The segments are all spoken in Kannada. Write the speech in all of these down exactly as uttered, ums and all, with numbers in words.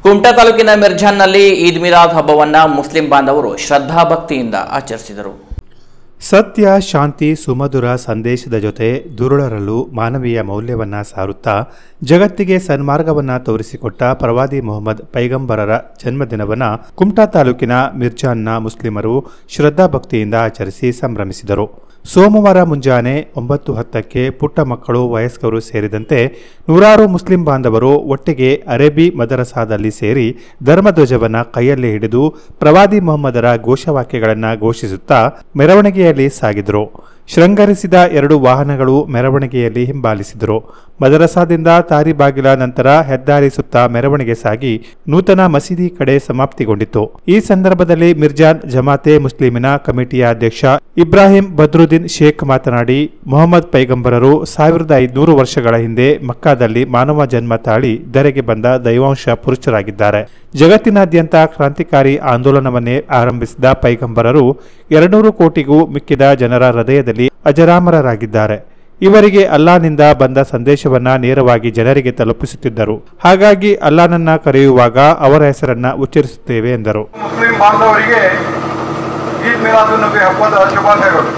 ಕುಮಟಾ ತಾಲೂಕಿನ ಮಿರ್ಜಾನ್ನಲ್ಲಿ ಈದ್ ಮಿಲಾದ್ ಹಬ್ಬವನ್ನು ಮುಸ್ಲಿಂ ಬಾಂಧವರು ಶ್ರದ್ಧಾಭಕ್ತಿಯಿಂದ ಆಚರಿಸಿದರು. ಸತ್ಯ, ಶಾಂತಿ, ಸುಮಧುರ ಸಂದೇಶದ ಜೊತೆ ದುರುಳರಲ್ಲೂ ಮಾನವೀಯ ಮೌಲ್ಯವನ್ನು ಸಾರುತ್ತಾ ಜಗತ್ತಿಗೆ ಸನ್ಮಾರ್ಗವನ್ನು ತೋರಿಸಿಕೊಟ್ಟ ಪ್ರವಾದಿ ಮೊಹಮ್ಮದ್ ಪೈಗಂಬರರ ಜನ್ಮದಿನವನ್ನು ಕುಮಟಾ ತಾಲೂಕಿನ ಮಿರ್ಜಾನ್ನ ಮುಸ್ಲಿಮರು ಶ್ರದ್ಧಾಭಕ್ತಿಯಿಂದ ಆಚರಿಸಿ ಸಂಭ್ರಮಿಸಿದರು. ಸೋಮವಾರ ಮುಂಜಾನೆ ಒಂಬತ್ತು ಹತ್ತಕ್ಕೆ ಪುಟ್ಟ ಮಕ್ಕಳು, ವಯಸ್ಕರು ಸೇರಿದಂತೆ ನೂರಾರು ಮುಸ್ಲಿಂ ಬಾಂಧವರು ಒಟ್ಟಿಗೆ ಅರೇಬಿ ಮದರಸಾದಲ್ಲಿ ಸೇರಿ ಧರ್ಮಧ್ವಜವನ್ನು ಕೈಯಲ್ಲಿ ಹಿಡಿದು ಪ್ರವಾದಿ ಮೊಹಮ್ಮದರ ಘೋಷವಾಕ್ಯಗಳನ್ನು ಘೋಷಿಸುತ್ತಾ ಮೆರವಣಿಗೆಯಲ್ಲಿ ಸಾಗಿದರು. ಶೃಂಗರಿಸಿದ ಎರಡು ವಾಹನಗಳು ಮೆರವಣಿಗೆಯಲ್ಲಿ ಹಿಂಬಾಲಿಸಿದರು. ಮದರಸಾದಿಂದ ತಾರಿಬಾಗಿಲ ನಂತರ ಹೆದ್ದಾರಿ ಸುತ್ತ ಮೆರವಣಿಗೆ ಸಾಗಿ ನೂತನ ಮಸೀದಿ ಕಡೆ ಸಮಾಪ್ತಿಗೊಂಡಿತು. ಈ ಸಂದರ್ಭದಲ್ಲಿ ಮಿರ್ಜಾನ್ ಜಮಾತೆ ಮುಸ್ಲಿಮಿನ ಕಮಿಟಿಯ ಅಧ್ಯಕ್ಷ ಇಬ್ರಾಹಿಂ ಬದ್ರುದ್ದೀನ್ ಶೇಖ್ ಮಾತನಾಡಿ, ಮೊಹಮ್ಮದ್ ಪೈಗಂಬರರು ಸಾವಿರದ ಐದುನೂರು ವರ್ಷಗಳ ಹಿಂದೆ ಮಕ್ಕಾದಲ್ಲಿ ಮಾನವ ಜನ್ಮ ತಾಳಿ ಧರೆಗೆ ಬಂದ ದೈವಾಂಶ ಪುರುಷರಾಗಿದ್ದಾರೆ. ಜಗತ್ತಿನಾದ್ಯಂತ ಕ್ರಾಂತಿಕಾರಿ ಆಂದೋಲನವನ್ನೇ ಆರಂಭಿಸಿದ ಪೈಗಂಬರರು ಎರಡ್ನೂರು ಕೋಟಿಗೂ ಮಿಕ್ಕಿದ ಜನರ ಹೃದಯದಲ್ಲಿ ಅಜರಾಮರರಾಗಿದ್ದಾರೆ. ಇವರಿಗೆ ಅಲ್ಲಾಹ್ನಿಂದ ಬಂದ ಸಂದೇಶವನ್ನ ನೇರವಾಗಿ ಜನರಿಗೆ ತಲುಪಿಸುತ್ತಿದ್ದರು. ಹಾಗಾಗಿ ಅಲ್ಲಾಹ್ನನ್ನ ಕರೆಯುವಾಗ ಅವರ ಹೆಸರನ್ನ ಉಚ್ಚರಿಸುತ್ತೇವೆ ಎಂದರು. ಮುಸ್ಲಿಂ ಬಾಂಧವರಿಗೆ ಈದ್ ಮಿಲಾದ್ ನಬಿ ಹಬ್ಬದ ಶುಭಾಶಯಗಳು.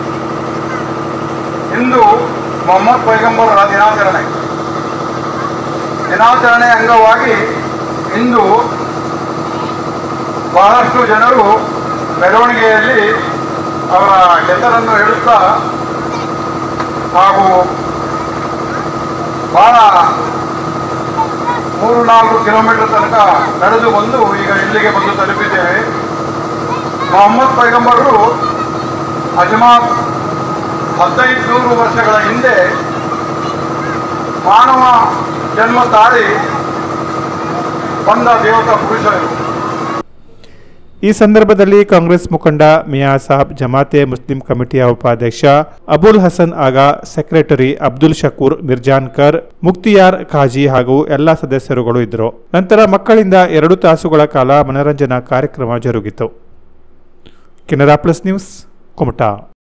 ಇಂದು ಮೊಹಮ್ಮದ್ ಪೈಗಂಬರರ ದಿನಾಚರಣೆ ದಿನಾಚರಣೆ ಅಂಗವಾಗಿ ಇಂದು ಬಹಳಷ್ಟು ಜನರು ಮೆರವಣಿಗೆಯಲ್ಲಿ ಅವರ ಹೆಸರನ್ನು ಹೇಳುತ್ತಾ ಹಾಗೂ ಬಹಳ ಮೂರು ನಾಲ್ಕು ಕಿಲೋಮೀಟರ್ ತನಕ ನಡೆದು ಬಂದು ಈಗ ಇಲ್ಲಿಗೆ ಬಂದು ತಲುಪಿದ್ದೇವೆ. ಮೊಹಮ್ಮದ್ ಪೈಗಂಬರರು ಅಜ್ಮಾತ್ ಹದಿನೈದು ನೂರು ವರ್ಷಗಳ ಹಿಂದೆ ಮಾನವ ಜನ್ಮ ತಾಳಿ ಬಂದ ದೇವತಾ ಪುರುಷರು. ಈ ಸಂದರ್ಭದಲ್ಲಿ ಕಾಂಗ್ರೆಸ್ ಮುಖಂಡ ಮಿಯಾ ಸಾಬ್, ಜಮಾತೆ ಮುಸ್ಲಿಂ ಕಮಿಟಿಯ ಉಪಾಧ್ಯಕ್ಷ ಅಬುಲ್ ಹಸನ್ ಆಗಾ, ಸೆಕ್ರೆಟರಿ ಅಬ್ದುಲ್ ಶಕೂರ್ ಮಿರ್ಜಾನ್ಕರ್, ಮುಕ್ತಿಯಾರ್ ಖಾಜಿ ಹಾಗೂ ಎಲ್ಲ ಸದಸ್ಯರುಗಳು ಇದ್ದರು. ನಂತರ ಮಕ್ಕಳಿಂದ ಎರಡು ತಾಸುಗಳ ಕಾಲ ಮನರಂಜನಾ ಕಾರ್ಯಕ್ರಮ ಜರುಗಿತು. Canara plus news, Kumta.